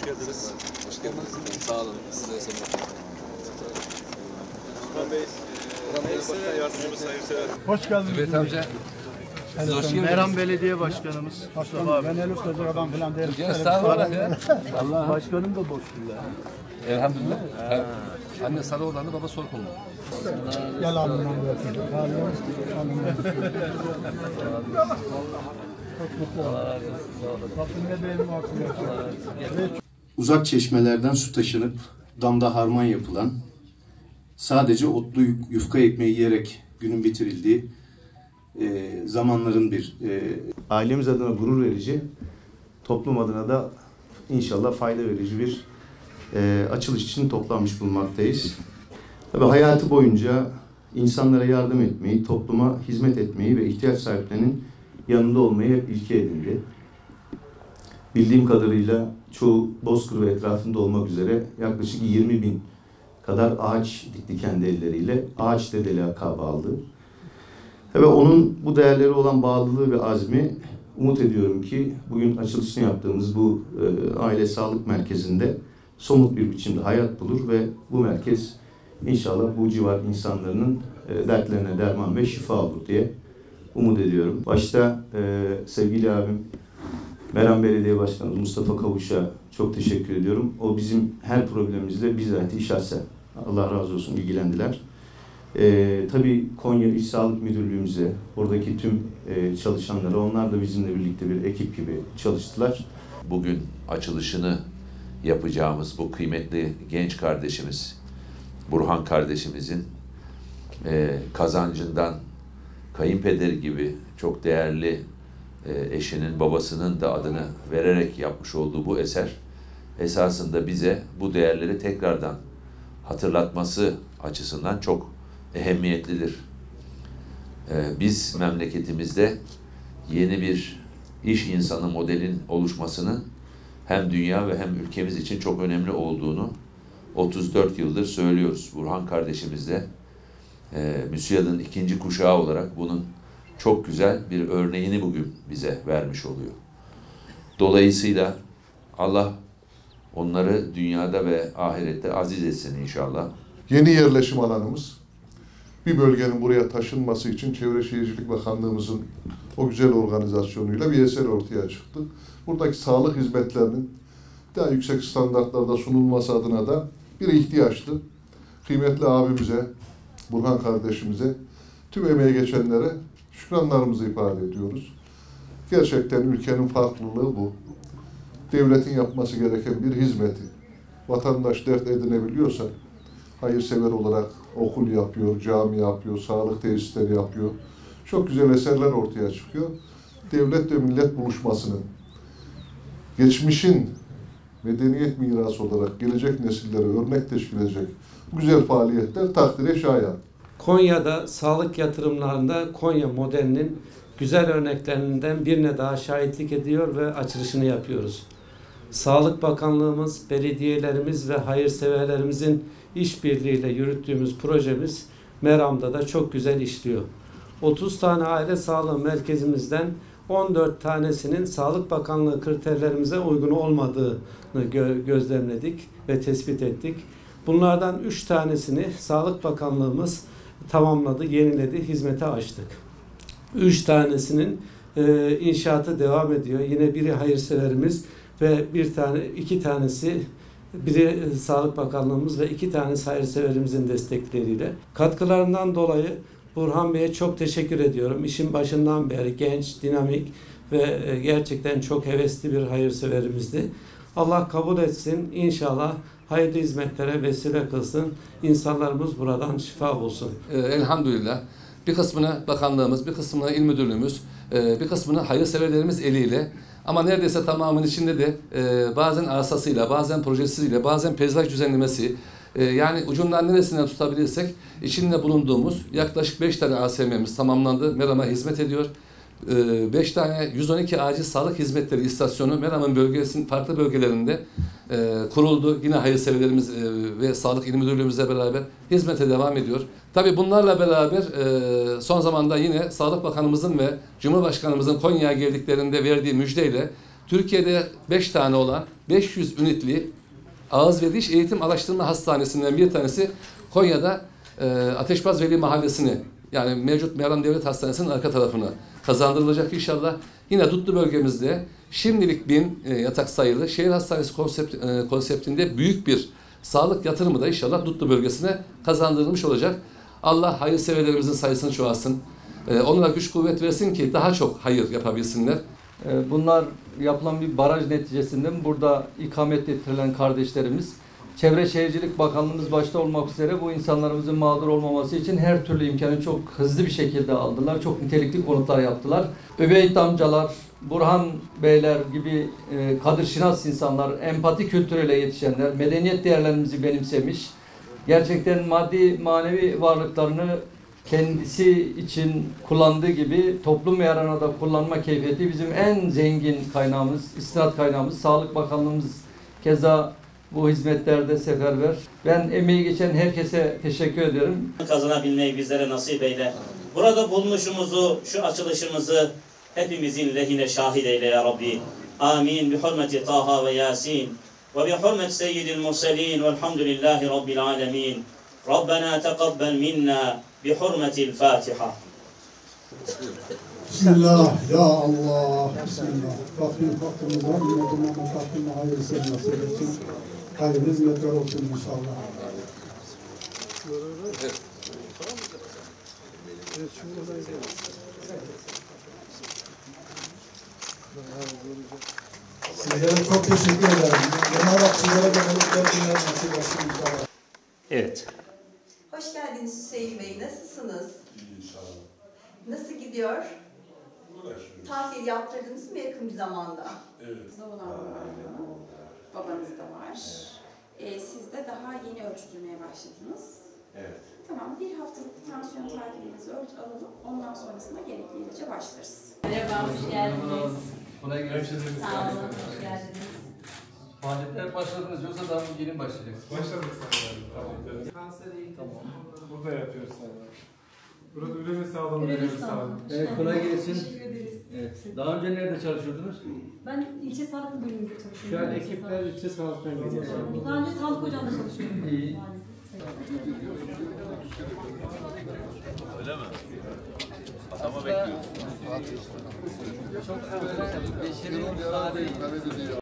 geldiniz. Hoş geldiniz. Sağ olun. Size selam. Osman Bey, Başkan Yardımcımız hayırsever. Hoş geldiniz. Evet amca. Siz hoş geldiniz. Meram Belediye Başkanımız Mustafa abi. Ben el ustacı adam falan değilim. Ya estağfurullah ya. Allah. Başkanım da boştur ya. Elhamdülillah. Anne Sarıoğlan'ı, baba Sorkunlu. Gel alnından bırakın. Alnından. Çok mutlu oldum. Rabbim ne benim aklım. Uzak çeşmelerden su taşınıp damda harman yapılan, sadece otlu yufka ekmeği yiyerek günün bitirildiği zamanların bir ailemiz adına gurur verici, toplum adına da inşallah fayda verici bir açılış için toplanmış bulunmaktayız. Tabii hayatı boyunca insanlara yardım etmeyi, topluma hizmet etmeyi ve ihtiyaç sahiplerinin yanında olmayı hep ilke edindi. Bildiğim kadarıyla çoğu Bozkır ve etrafında olmak üzere yaklaşık 20.000 kadar ağaç dikti kendi elleriyle. Ağaç Dede lakabı aldı. Ve onun bu değerleri olan bağlılığı ve azmi, umut ediyorum ki bugün açılışını yaptığımız bu aile sağlık merkezinde somut bir biçimde hayat bulur ve bu merkez inşallah bu civar insanların dertlerine derman ve şifa olur diye umut ediyorum. Başta sevgili abim Meram Belediye Başkanı Mustafa Kavuş'a çok teşekkür ediyorum. O bizim her problemimizle bizzat şahsen, Allah razı olsun, ilgilendiler. Tabii Konya İl Sağlık Müdürlüğümüze, oradaki tüm çalışanlara, onlar da bizimle birlikte bir ekip gibi çalıştılar. Bugün açılışını yapacağımız bu kıymetli genç kardeşimiz, Burhan kardeşimizin kazancından kayınpederi gibi çok değerli eşinin, babasının da adını vererek yapmış olduğu bu eser esasında bize bu değerleri tekrardan hatırlatması açısından çok ehemmiyetlidir. Biz memleketimizde yeni bir iş insanı modelin oluşmasının hem dünya ve hem ülkemiz için çok önemli olduğunu 34 yıldır söylüyoruz. Burhan kardeşimiz de MÜSİAD'ın ikinci kuşağı olarak bunun çok güzel bir örneğini bugün bize vermiş oluyor. Dolayısıyla Allah onları dünyada ve ahirette aziz etsin inşallah. Yeni yerleşim alanımız, bir bölgenin buraya taşınması için Çevre Şehircilik Bakanlığımızın o güzel organizasyonuyla bir eser ortaya çıktı. Buradaki sağlık hizmetlerinin daha yüksek standartlarda sunulması adına da bir ihtiyaçtı. Kıymetli abimize, Burhan kardeşimize, tüm emeğe geçenlere şükranlarımızı ifade ediyoruz. Gerçekten ülkenin farklılığı bu. Devletin yapması gereken bir hizmeti vatandaş dert edinebiliyorsa, hayırsever olarak okul yapıyor, cami yapıyor, sağlık tesisleri yapıyor. Çok güzel eserler ortaya çıkıyor. Devlet ve millet buluşmasının, geçmişin medeniyet mirası olarak gelecek nesillere örnek teşkil edecek bu güzel faaliyetler takdire şayan. Konya'da sağlık yatırımlarında Konya modelinin güzel örneklerinden birine daha şahitlik ediyor ve açılışını yapıyoruz. Sağlık Bakanlığımız, belediyelerimiz ve hayırseverlerimizin işbirliğiyle yürüttüğümüz projemiz Meram'da da çok güzel işliyor. 30 tane aile sağlığı merkezimizden 14 tanesinin Sağlık Bakanlığı kriterlerimize uygun olmadığını gözlemledik ve tespit ettik. Bunlardan 3 tanesini Sağlık Bakanlığımız tamamladı, yeniledi, hizmete açtık. 3 tanesinin inşaatı devam ediyor. Yine biri hayırseverimiz ve iki tanesi biri Sağlık Bakanlığımız ve 2 tanesi hayırseverimizin destekleriyle. Katkılarından dolayı Burhan Bey'e çok teşekkür ediyorum. İşin başından beri genç, dinamik ve gerçekten çok hevesli bir hayırseverimizdi. Allah kabul etsin. İnşallah hayırlı hizmetlere vesile kılsın. İnsanlarımız buradan şifa bulsun. Elhamdülillah. Bir kısmını bakanlığımız, bir kısmını il müdürlüğümüz, bir kısmını hayırseverlerimiz eliyle, ama neredeyse tamamının içinde de bazen arsasıyla, bazen projesiyle, bazen peyzaj düzenlemesi, yani ucundan neresinden tutabilirsek içinde bulunduğumuz yaklaşık 5 tane ASM'miz tamamlandı. Meram'a hizmet ediyor. 5 tane 112 acil sağlık hizmetleri istasyonu Meram'ın bölgesinin farklı bölgelerinde kuruldu. Yine hayırseverlerimiz ve Sağlık İl Müdürlüğümüzle beraber hizmete devam ediyor. Tabii bunlarla beraber son zamanda yine Sağlık Bakanımızın ve Cumhurbaşkanımızın Konya'ya geldiklerinde verdiği müjdeyle Türkiye'de 5 tane olan 500 ünitli ağız ve diş eğitim araştırma hastanesinden bir tanesi Konya'da Ateşbaz Veli Mahallesi'ni, yani mevcut Meram Devlet Hastanesi'nin arka tarafına kazandırılacak inşallah. Yine Dutlu bölgemizde şimdilik 1000 yatak sayılı şehir hastanesi konseptinde büyük bir sağlık yatırımı da inşallah Dutlu bölgesine kazandırılmış olacak. Allah hayırseverlerimizin sayısını çoğalsın. Onlara güç kuvvet versin ki daha çok hayır yapabilsinler. Bunlar yapılan bir baraj neticesinde burada ikamet ettirilen kardeşlerimiz, Çevre Şehircilik Bakanlığımız başta olmak üzere bu insanlarımızın mağdur olmaması için her türlü imkanı çok hızlı bir şekilde aldılar. Çok nitelikli konutlar yaptılar. Übeyt amcalar, Burhan beyler gibi kadir-şinas insanlar, empati kültürüyle yetişenler, medeniyet değerlerimizi benimsemiş, gerçekten maddi manevi varlıklarını kendisi için kullandığı gibi toplum yararına da kullanma keyfiyeti bizim en zengin kaynağımız, istinad kaynağımız. Sağlık Bakanlığımız keza bu hizmetlerde seferber. Ben emeği geçen herkese teşekkür ederim. Kazanabilmeyi bizlere nasip eyle. Burada bulunuşumuzu, şu açılışımızı hepimizin lehine şahit eyle ya Rabbi. Amin. Bi hurmeti Taha ve Yasin. Ve bi hurmeti seyyidil murselin. Velhamdülillahi Rabbil alemin. Rabbena teqabbel minna bi hurmetil Fatiha. Bismillah, ya Allah, Bismillah. Rabbim hakkımızdan, ümmetime hakkımı hayırlısı nasip etsin. Hayırlı hizmetler olsun inşallah. Sizlere çok teşekkür ederim. Cenab-ı Hak sizlere de melekler nasip etsin inşallah. Evet. Hoş geldiniz Hüseyin Bey. Nasılsınız? İnşallah. Nasıl gidiyor? Tahlil yaptırdınız mı yakın bir zamanda? Evet. Babanız da var. Siz de daha yeni ölçtürmeye başladınız. Evet. Tamam, bir haftalık tansiyon takibinizi alalım. Ondan sonrasında gerekli ilaca başlarız. Merhaba, hoş geldiniz. Kolay gelsin. Sağ olun, hoş geldiniz. Faaliyetler başladınız yoksa daha yeni mi başlayacaksınız? Başladık sanırım. Kanser eğitim burada yapıyoruz sanırım. Burada üreme sağlığını veriyoruz sağlığını. Evet, kolay gelsin. Teşekkür ederiz. Evet. Daha önce nerede çalışıyordunuz? Ben ilçe sağlık bölümünde çalışıyorum. Şu an ekipler ilçe sağlıktan gidiyor. Daha önce sağlık ocağında çalışıyorum. İyi. Öyle mi? Adama bekliyoruz. Çok böyle beşeri bir